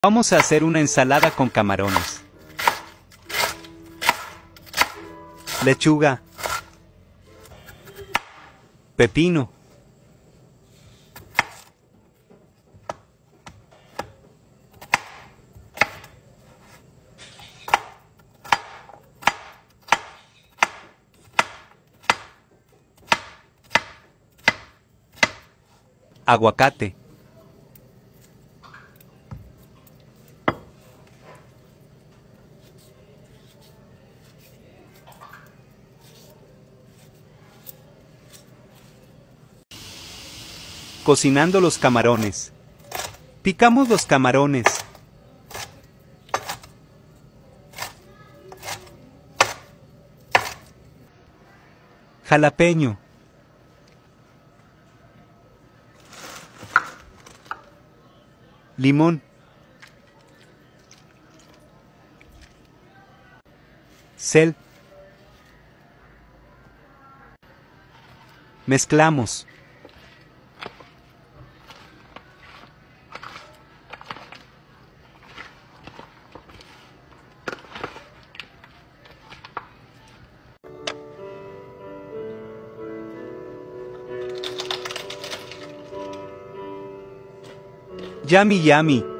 Vamos a hacer una ensalada con camarones. Lechuga. Pepino. Aguacate. Cocinando los camarones. Picamos los camarones. Jalapeño. Limón. Sal. Mezclamos. Yummy yummy.